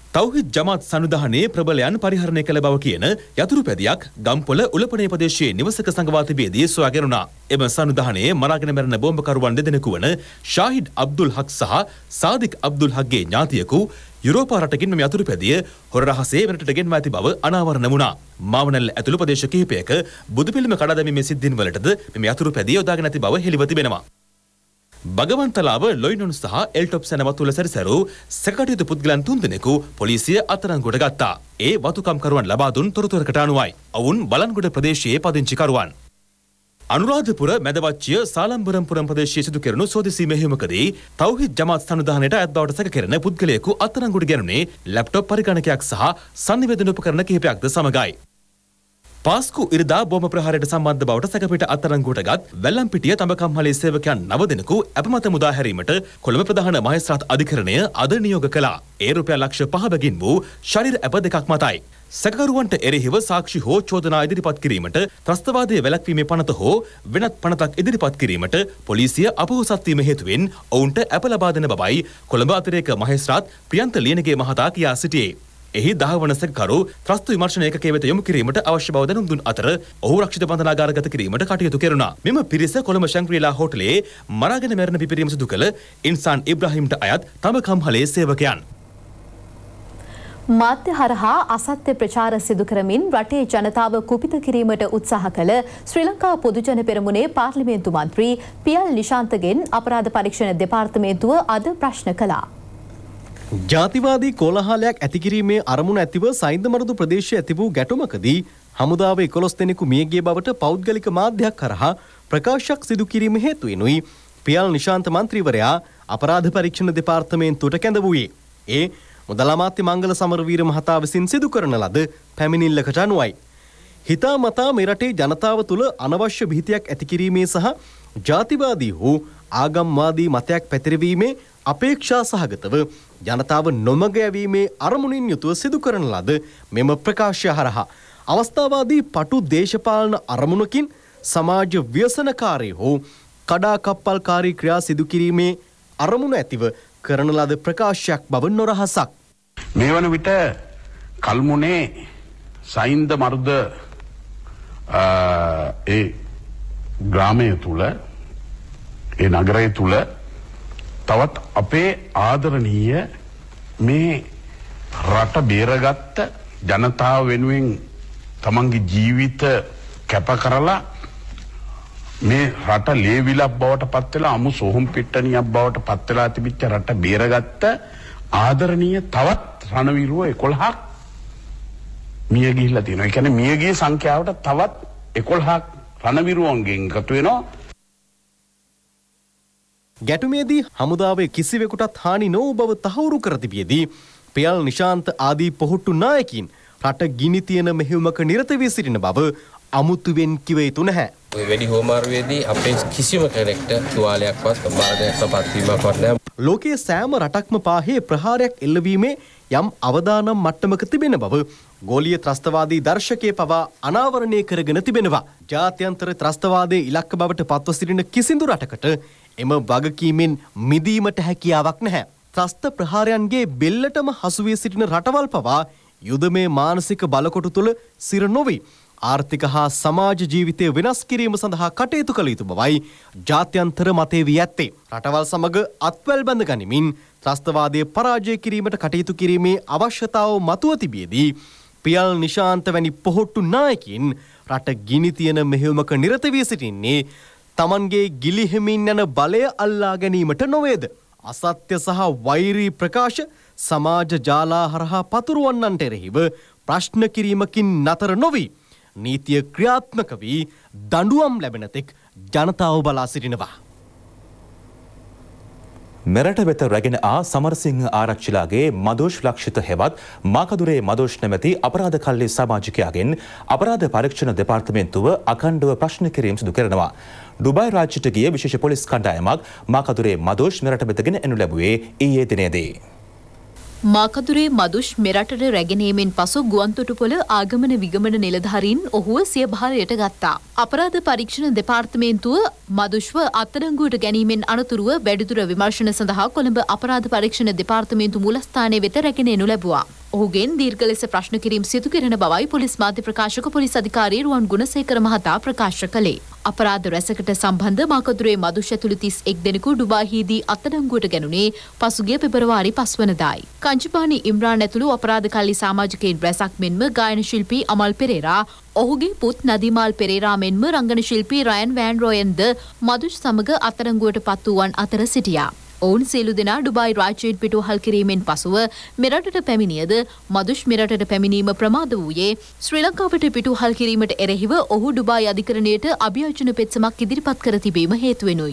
තෞහිද් ජමාත් සන්නිධානයේ ප්‍රබලයන් පරිහරණය කළ බව කියන යතුරු පැදියක් ගම්පොළ උලපනේ ප්‍රදේශයේ නිවසක සංගවා තිබියදී සොයාගෙනුණා. එම සන්නිධානයේ මරාගෙන මැරෙන බෝම්බකරුවන් දෙදෙනෙකු වන ෂාහිඩ් අබ්දුල් හක් සහ සාදික් අබ්දුල් හක්ගේ ඥාතියෙකු යුරෝපා රටකින් මෙම යතුරු පැදිය හොර රහසේ වෙනටට ගෙන්වා ඇති බව අනාවරණ වුණා. මාවනැල්ල ඇතුළු ප්‍රදේශ කිහිපයක බුදු පිළිම කඩා දැමීමේ සිද්ධීන් වලටද මෙම යතුරු පැදිය යොදාගෙන ඇති බව හෙළිව තිබෙනවා. බගවන්තලාව ලොයිනොන් සහ එල්ටොප් සැන වතුල සැරිසැරූ සැකකටයුතු පුද්ගලයන් තුන්දෙනෙකු පොලිසිය අත්අඩංගුවට ගත්තා. ඒ වතුකම්කරුවන් ලබා දුන් තොරතුරකට අනුවයි. ඔවුන් බලන්ගොඩ ප්‍රදේශයේ පදිංචිකරුවන්. අනුරාධපුර මැදවච්චිය සාලම්බරම්පුරම් ප්‍රදේශයේ සිදු කෙරුණු සෝදිසි මෙහෙයුමකදී තෞහිද් ජමාත් සන්නිධානයට අයත් බවට සැක කෙරෙන පුද්ගලයෙකු අත්අඩංගුවට ගැනුණේ ලැප්ටොප් පරිගණකයක් සහ සංනිවේදන උපකරණ කිහිපයක්ද සමගයි. පාස්කු ඉරිදා බෝම ප්‍රහාරයට සම්බන්ධ බවට සැකපිට අත්අඩංගුවට ගත් වැල්ලම්පිටිය තඹකම්හලේ සේවකයන් නව දෙනෙකු අපමත මුදා හැරීමට කොළඹ ප්‍රධාන මහේස්ත්‍රාත් අධිකරණය අද නියෝග කළා. ඒ රුපියල් ලක්ෂ පහ බැගින් වූ ශරීර ඇප දෙකක් මතයි. සැකකරුවන්ට එරෙහිව සාක්ෂි හෝ චෝදනා ඉදිරිපත් කිරීමට, ත්‍රස්තවාදයේ වැළැක්වීමේ පනත හෝ වෙනත් පනතක් ඉදිරිපත් කිරීමට පොලිසිය අපොහොසත් වීම හේතුවෙන් ඔවුන්ට ඇප ලබා දෙන බවයි කොළඹ අතිරේක මහේස්ත්‍රාත් ප්‍රියන්ත ලියනගේ මහතා කියා සිටියේ. එහි දහවන සැකකරු ත්‍රස්තු විමර්ශන ඒකකයේ වෙත යොමු කිරීමට අවශ්‍ය බව දැනුම් දුන් අතර ඔහු රක්ෂිත බන්ධනාගාරගත කිරීමට කටයුතු කෙරුණා. මෙම පිරිස කොළඹ ශැංග්‍රීලා හෝටලයේ මරාගෙන මැරෙන පිපිරීම සිදු කළ ඉන්සාන් ඉබ්‍රාහිම්ට අයත් තඹකම්හලේ සේවකයන්. මාධ්‍ය හරහා අසත්‍ය ප්‍රචාර සිදු කරමින් රටේ ජනතාව කුපිත කිරීමට උත්සාහ කළ ශ්‍රී ලංකා පොදුජන පෙරමුණේ පාර්ලිමේන්තු මන්ත්‍රී පියල් නිශාන්තගෙන් අපරාධ පරීක්ෂණ දෙපාර්තමේන්තුව අද ප්‍රශ්න කළා. ජාතිවාදී කෝලහලයක් ඇතිකිරීමේ අරමුණ ඇතිව සයින්දමරුදු ප්‍රදේශයේ ඇති වූ ගැටුමකදී හමුදාව එකොළොස් දෙනෙකු මියගිය බවට පෞද්ගලික මාධ්‍යයක් කරහා ප්‍රකාශයක් සිදු කිරීම හේතුවෙනුයි පියල් නිශාන්ත මන්ත්‍රීවරයා අපරාධ පරීක්ෂණ දෙපාර්තමේන්තුවට කැඳ වූයේ. ඒ මුදල් අමාත්‍ය මංගල සමරවීර මහතා විසින් සිදු කරන ලද පැමිණිල්ලකට අනුවයි. හිතාමතා මේ රටේ ජනතාව තුළ අනවශ්‍ය භීතියක් ඇතිකිරීමේ සහ ජාතිවාදී හෝ ආගම්වාදී මතයක් පැතිරවීමේ අපේක්ෂා සහගතව ජනතාව නොමග යැවීමේ අරමුණින් යුතුව සිදු කරන ලද මෙම ප්‍රකාශය හරහා අවස්ථාවාදී පටු දේශපාලන අරමුණකින් සමාජ ව්‍යසනකාරී හෝ කඩාකප්පල්කාරී ක්‍රියා සිදු කිරීමේ අරමුණ ඇතිව කරන ලද ප්‍රකාශයක් බව නොරහසක්. මේ වන විට කල්මුනේ සයින්ද මරුද ඒ ග්‍රාමය තුල ඒ නගරය තුල තවත් අපේ ආදරණීය මේ රට බේරගත්ත ජනතාව වෙනුවෙන් තමන්ගේ ජීවිත කැප කරලා මේ රට ලේවිලක් බවට පත් වෙලා අමු සොහොන් පිට්ටනියක් බවට පත් වෙලා තිබිච්ච රට බේරගත්ත ආදරණීය තවත් රණවිරුවෝ එකොළහක් මිය ගිහිල්ලා තියෙනවා. ඒ කියන්නේ මියගිය සංඛ්‍යාවට තවත් එකොළහක් රණවිරුවන්ගෙන් එකතු වෙනවා. ගැටුමේදී හමුදාවේ කිසිවෙකුටත් හානි නොවූ බව තහවුරු කර තිබියදී පියල් නිශාන්ත ආදී පොහොට්ටු නායකින් රට ගිනි තියන මෙහෙයුමක නිරත වී සිටින බව අමුතුවෙන් කිව යුතු නැහැ. ඔය වැඩි හෝමාරුවේදී අපේ කිසිම කෙනෙක්ට තුවාලයක්වත් බාරයක් පත්වීමක්වත් නැහැ. ලෝකයේ සෑම රටක්ම පාහේ ප්‍රහාරයක් එල්ලවීමේ යම් අවදානම් මට්ටමක තිබෙන බව ගෝලීය ත්‍රස්තවාදී දර්ශකයේ පවා අනාවරණය කරගෙන තිබෙනවා. ජාත්‍යන්තර ත්‍රස්තවාදයේ ඉලක්ක බවට පත්ව සිටින කිසිදු රටකට එම වගකීමෙන් මිදීමට හැකියාවක් නැහැ. ත්‍රස්ත ප්‍රහාරයන්ගේ බෙල්ලටම හසු වී සිටින රටවල් පවා යුදමේ මානසික බලකොටු තුළ සිර නොවි ආර්ථික හා සමාජ ජීවිතය වෙනස් කිරීම සඳහා කටයුතු කළ යුතු බවයි ජාත්‍යන්තර මතය වී ඇත්තේ. රටවල් සමග අත්වැල් බැඳ ගනිමින් ත්‍රස්තවාදය පරාජය කිරීමට කටයුතු කිරීමේ අවශ්‍යතාව මතුව තිබියදී පියල් නිශාන්ත වැනි පොහොට්ටු නායකින් රට ගිනි තියන මෙහෙයුමක නිරත වී සිටින්නේ තමන්ගේ ගිලිහෙමින් යන බලය අල්ලා ගැනීමට නොවේද? අසත්‍ය සහ වෛරී ප්‍රකාශ සමාජ ජාලා හරහා පතුරවන්නන්ට එරෙහිව ප්‍රශ්න කිරීමකින් නතර නොවි නීතිය ක්‍රියාත්මක වී දඬුවම් ලැබෙන තෙක් ජනතාව බලා සිටිනවා. මෙරට වෙත රැගෙන ආ සමරසිංහ ආරච්චිලාගේ මදෝෂ් ලක්ෂිත හෙවත් මාකදුරේ මදෝෂ් නැමැති අපරාධ කල්ලි සමාජිකයාගෙන් අපරාධ පරීක්ෂණ දෙපාර්තමේන්තුව අඛණ්ඩව ප්‍රශ්න කිරීම සිදු කරනවා. ඩුබායි රාජ්‍යයට ගිය විශේෂ පොලිස් කණ්ඩායමක් මාකදුරේ මදෝෂ් මෙරට වෙත ගෙන එනු ලැබුවේ ඊයේ දිනේදී. මාකදුරේ මදුෂ් මෙරටට රැගෙනීමෙන් පසු ගුවන්තොටුපොළ ආගමන විගමන නිලධාරීන් ඔහුව සිය භාරයට ගත්තා. අපරාධ පරීක්ෂණ දෙපාර්තමේන්තුව මදුෂ්ව අත්අඩංගුවට ගැනීමෙන් අනතුරුව වැඩිදුර විමර්ශන සඳහා කොළඹ අපරාධ පරීක්ෂණ දෙපාර්තමේන්තු මූලස්ථානයේ වෙත රැගෙන එනු ලැබුවා. ඔහුගෙන් දීර්ඝ ලෙස ප්‍රශ්න කිරීම සිදු කෙරෙන බවයි පොලිස් මාධ්‍ය ප්‍රකාශක පොලිස් අධිකාරී රුවන් ගුණසේකර මහතා ප්‍රකාශ කළේ. අපරාධ රැසකට සම්බන්ධ මාකදුරේ මදුෂ ඇතුළු තිස් එක් දෙනෙකු ඩුබායිහිදී අත්අඩංගුවට ගැනුණේ පසුගිය පෙබරවාරි පහ වනදායි. කංචිපානි ඉම්රාන් ඇතුළු අපරාධකාරී සමාජිකයින් රැසක් මෙන්ම ගායන ශිල්පී අමල් පෙරේරා, ඔහුගේ පුත් නදීමාල් පෙරේරා මෙන්ම රංගන ශිල්පී රයන් වෑන් රෝයන්ද මදුෂ් සමග අත්අඩංගුවට පත් වූවන් අතර සිටියා. ඔවුන් සියලු දෙනා ඩුබායි රාජ්‍යයෙන් පිටුවහල් කිරීමෙන් පසුව මෙරටට පැමිණියද මදුෂ් මෙරටට පැමිණීම ප්‍රමාද වූයේ ශ්‍රී ලංකාවට පිටුවහල් කිරීමට එරෙහිව ඔහු ඩුබායි අධිකරණයට අභියාචන පෙත්සමක් ඉදිරිපත් කර තිබීම හේතුවෙනුයි.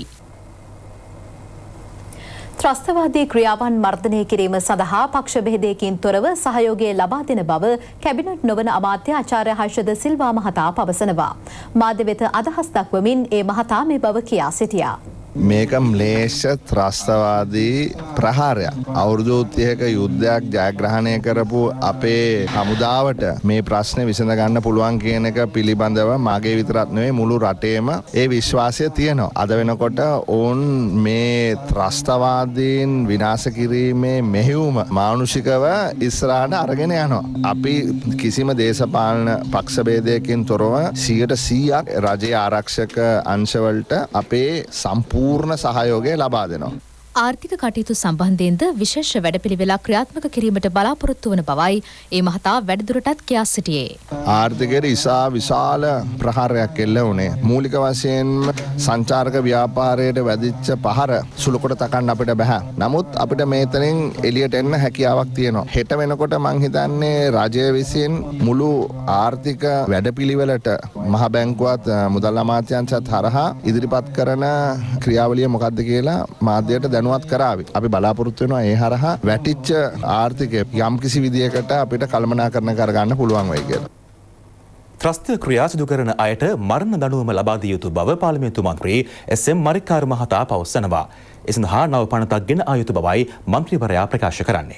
ත්‍රස්තවාදී ක්‍රියාවන් මර්ධනය කිරීම සඳහා පක්ෂ බෙහෙදයකින් තොරව සහයෝගය ලබා දෙන බව කැබිනට් නොවන අමාත්‍ය ආචාර්ය හර්ෂද සිල්වා මහතා පවසනවා. මාධ්‍ය වෙත අදහස් දක්වමින් ඒ මහතා මේ බව කියා සිටියා. මේක ම්ලේෂ ත්‍රස්තවාදී ප්‍රහාරයක්. අවුරුදු තිහක යුද්ධයක් ජයග්‍රහණය කරපු අපේ හමුදාවට මේ ප්‍රශ්නේ විසඳ ගන්න පුළුවන් කියන එක පිළිබඳව මගේ විතරක් නෙවෙයි මුළු රටේම ඒ විශ්වාසය තියෙනවා. අද වෙනකොට ඔවුන් මේ ත්‍රස්තවාදීන් විනාශ කිරීමේ මෙහෙයුම මානුෂිකව ඉස්සරහට අරගෙන යනවා. අපි කිසිම දේශපාලන පක්ෂ භේදයකින් තොරව සියයට සීයක් රජයේ ආරක්ෂක අංශවලට අපේ සම්පූර්ණ පූර්ණ සහයෝගය ලබා දෙනවා. ආර්ථික කටයුතු සම්බන්ධයෙන්ද විශේෂ වැඩපිළිවෙලක් ක්‍රියාත්මක කිරීමට බලාපොරොත්තු වන බවයි ඒ මහතා වැඩිදුරටත් කියා සිටියේ. ආර්ථිකයට ඉසා විශාල ප්‍රහාරයක් එල්ල වුණේ. මූලික වශයෙන්ම සංචාරක ව්‍යාපාරයට වැදිච්ච පහර සුළුකොට තකන්න අපිට බෑ. නමුත් අපිට මේතනින් එළියට එන්න හැකියාවක් තියෙනවා. හෙට වෙනකොට මං හිතන්නේ රජය විසින් මුළු ආර්ථික වැඩපිළිවෙලට මහ බැංකුවත් මුදල් අමාත්‍යාංශයත් හරහා ඉදිරිපත් කරන ක්‍රියාවලිය මොකක්ද කියලා මාධ්‍යයට දැනුවත් කරાવી. අපි බලාපොරොත්තු වෙනවා ඒ හරහා වැටිච්ච ආර්ථිකය යම්කිසි විදියකට අපිට කළමනාකරණය කරගන්න පුළුවන් වෙයි කියලා. ත්‍රස්ත ක්‍රියා සිදු කරන අයට මරණ දඬුවම ලබා දිය යුතු බව පාර්ලිමේන්තු මන්ත්‍රී එස් එම් මරික්කාර මහතා පවසනවා. ඒ සඳහා නව පනතක් ගෙන ආ යුතු බවයි මන්ත්‍රීවරයා ප්‍රකාශ කරන්නේ.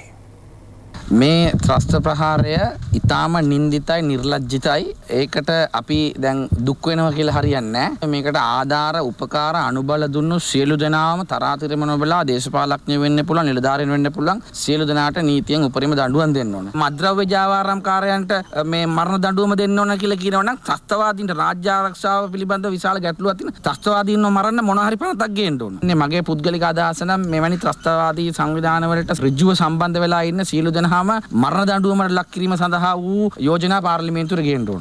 මේ ත්‍රස්ත ප්‍රහාරය ඉතාම නින්දිතයි නිර්ලජ්ජිතයි. ඒකට අපි දැන් දුක් වෙනවා කියලා හරියන්නේ නැහැ. මේකට ආධාර උපකාර අනුබල දුන්නු සියලු දෙනාම තරාතිරම නොබලා දේශපාලඥ වෙන්න පුළුවන්, නිලධාරීන් වෙන්න පුළුවන් සියලු දෙනාට නීතියෙන් උපරිම දඬුවම් දෙන්න ඕන. මද්ද්‍රව්‍ය ජාවාරම්කාරයන්ට මේ මරණ දඬුවම දෙන්න ඕන කියලා කියනවනම් ත්‍රස්තවාදීන්ට රාජ්‍ය ආරක්ෂාව පිළිබඳ විශාල ගැටලුවක් තියෙනවා. ත්‍රස්තවාදීන්ව මරන්න මොන හරි පනතක් ගේන්න ඕන. මේ මගේ පුද්ගලික අදහස නම් මෙවැනි ත්‍රස්තවාදී සංවිධාන වලට ඍජුව සම්බන්ධ වෙලා ඉන්න සියලු දෙනා මරණ දඬුවමට ලක් කිරීම සඳහා වූ යෝජනා පාර්ලිමේන්තුවට ගේන්න ඕන.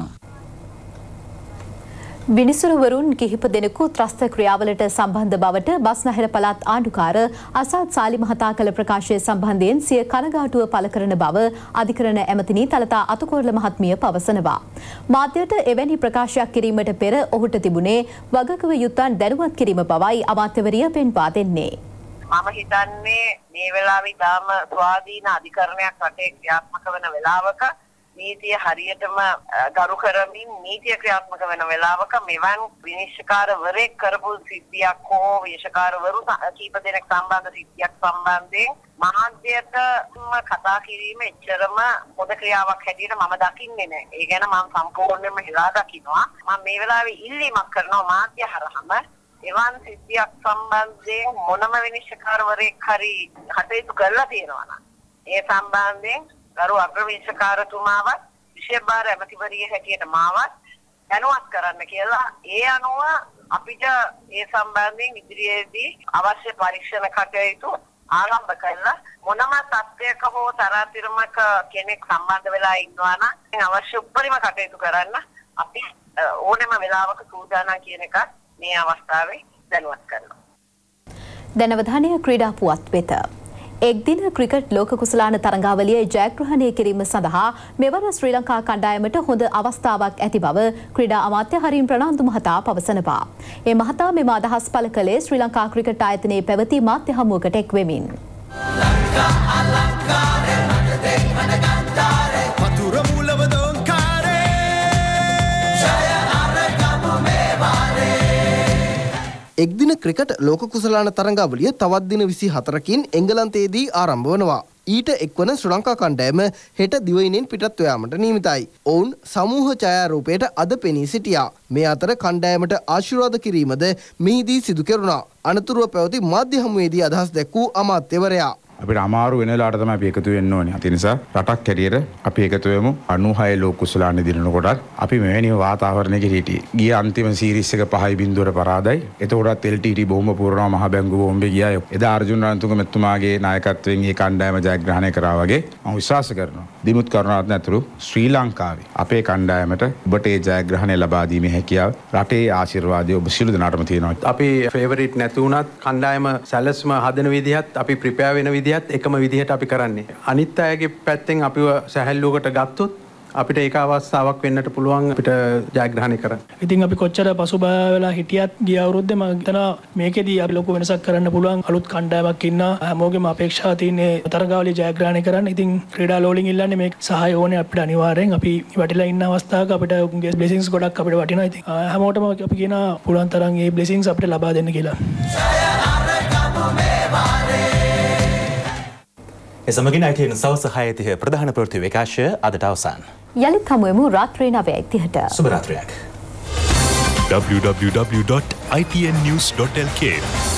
විනිසුරුවරුන් කිහිප දෙනෙකු ත්‍රස්ත ක්‍රියාවලට සම්බන්ධ බවට බස්නාහිර පළාත් ආණ්ඩුකාර අසාද් සාලි මහතා කළ ප්‍රකාශය සම්බන්ධයෙන් සිය කනගාටුව පළ කරන බව අධිකරණ ඇමතිනි තලතා අතුකෝරළ මහත්මිය පවසනවා. මාධ්‍යයට එවැනි ප්‍රකාශයක් කිරීමට පෙර ඔහුට තිබුණේ වගකීම් යුත්තන් දැනුවත් කිරීම බවයි අමාත්‍යවරිය පෙන්වා දෙන්නේ. මම හිතන්නේ මේ වෙලාවේ ඊටාම ස්වාධීන අධිකරණයක් රටේ ක්‍රියාත්මක වෙන වෙලාවක නීතිය හරියටම ගරු කරමින් නීතිය ක්‍රියාත්මක වෙන වෙලාවක මෙවන් විනිශ්චයකාරවරයෙක් කරපු සිද්ධියක් හෝ විනිශ්චයකාරවරු කීප දෙනෙක් සම්බන්ධ සිද්ධියක් සම්බන්ධයෙන් මාධ්‍යයට කතා කිරීම එච්චරම පොද ක්‍රියාවක් හැටියට මම දකින්නේ නැහැ. ඒ ගැන මම සම්පූර්ණයෙන්ම හිලා දකින්නවා. මම මේ වෙලාවේ ඉල්ලීමක් කරනවා මාධ්‍ය හරහාම එවන් සිද්ධියක් සම්බන්ධයෙන් මොනම විනිශ්චයකාරවරයෙක් හරි කටයුතු කරලා තියෙනවා නම් ඒ සම්බන්ධයෙන් ගරු අග්‍රවිනිශ්චයකාරතුමාවත් විශේෂ භාර ඇමතිවරිය හැටියට මාවත් දැනුවත් කරන්න කියලා ඒ අනුව අපිට ඒ සම්බන්ධයෙන් ඉදිරියේදී අවශ්‍ය පරීක්ෂණ කටයුතු ආරම්භ කළා. මොනම තත්ත්වයක හෝ තරාතිරමක කෙනෙක් සම්බන්ධ වෙලා ඉන්නවා නම් අවශ්‍ය උපරිම කටයුතු කරන්න අපි ඕනෑම වෙලාවක සූදානම් කියන එක මේ අවස්ථාවේ දැනුවත් කරනවා. දැන් අවධානය ක්‍රීඩා පුවත් වෙත. එක් දින ක්‍රිකට් ලෝක කුසලාන තරඟාවලිය ජයග්‍රහණය කිරීම සඳහා මෙවර ශ්‍රී ලංකා කණ්ඩායමට හොඳ අවස්ථාවක් ඇති බව ක්‍රීඩා අමාත්‍ය හරින් ප්‍රනාන්දු මහතා පවසනවා. ඒ මහතා මෙම අදහස් පළ කළේ ශ්‍රී ලංකා ක්‍රිකට් ආයතනයේ පැවති මාධ්‍ය හමුවකට එක් වෙමින්. එක්දින ක්‍රිකට් ලෝක කුසලාන තරඟාවලිය තවත් දින විසි හතරකින් එංගලන්තයේදී ආරම්භ වනවා. ඊට එක්වන ශ්‍රී ලංකා කණ්ඩායම හෙට දිවයිනෙන් පිටත් යාමට නියමිතයි. ඔවුන් සමූහ ඡායාරූපයට අද පෙනී සිටියා. මේ අතර කණ්ඩායමට ආශිර්වාද කිරීමද මෙහිදී සිදු කෙරුණා. අනතුරුව පැවති මාධ්‍ය හමුවේදී අදහස් දැක්වූ අමාත්‍යවරයා අපිට අමාරු වෙන වෙලාවට තමයි අපි එකතු වෙන්න ඕනේ. ඒ නිසා රටක් හැටියට අපි එකතු වෙමු. අනූහය ලෝක කුසලාන දිනනකොටත් අපි මෙවැනි වාතාවරණයක හිටියේ. ගිය අන්තිම සීරීස් එක පහයි බිංදුවට පරාදයි. එතකොටත් එල් ටී ටී බොම්බ පුරනවා මහ බැංකුව බොම්බේ ගියා. එදා අර්ජුන රණතුංග මෙතුමාගේ නායකත්වයෙන් මේ කණ්ඩායම ජයග්‍රහණය කරා වගේ මම විශ්වාස කරනවා. දිමුත් කරුණාරත්න ඇතුළු ශ්‍රී ලංකාවේ අපේ කණ්ඩායමට ඔබට ඒ ජයග්‍රහණය ලබා දීමේ හැකියාව රටේ ආශිර්වාදය ඔබ සියලු දෙනාටම තියෙනවා. අපි ෆේවරිට් නැති වුණත් කණ්ඩායම සැලැස්ම හදන විදිහත් අපි ප්‍රිපෙයාර් වෙන විදිහත් එකම විදිහට අපි කරන්නේ. අනිත් අයගේ පැත්තෙන් අපිව සැහැල්ලුවකට ගත්තොත් අපිට ඒක අවස්ථාවක් වෙන්නට පුළුවන් අපිට ජයග්‍රහණය කරන්න. ඉතින් අපි කොච්චර පසුබය වෙලා හිටියත් ගිය අවුරුද්දේ මම හිතනවා මේකෙදී අපි ලොකු වෙනසක් කරන්න පුළුවන්. අලුත් කණ්ඩායමක් ඉන්නවා. හැමෝගෙම අපේක්ෂා තියෙන්නේ තරගාවලිය ජයග්‍රහණය කරන්න. ඉතින් ක්‍රීඩා ලෝලින් ඉල්ලන්නේ මේ සහාය ඕනේ අපිට අනිවාර්යෙන්. අපි වැටිලා ඉන්න අවස්ථාවක අපිට උන්ගේ බ්ලෙසිංස් ගොඩක් අපිට වටිනවා. ඉතින් හැමෝටම අපි කියන පුළුවන් තරම් මේ බ්ලෙසිංස් අපිට ලබා දෙන්න කියලා. එසමගින් අයිටීන් සවස හයතිහ ප්‍රධාන ප්‍රවෘත්ති විකාශය අදට අවසන්. යළිත් හමුවෙමු රාත්‍රී නවයයි තිහට. සුබ රාත්‍රියක්. w w w dot i t n news dot l k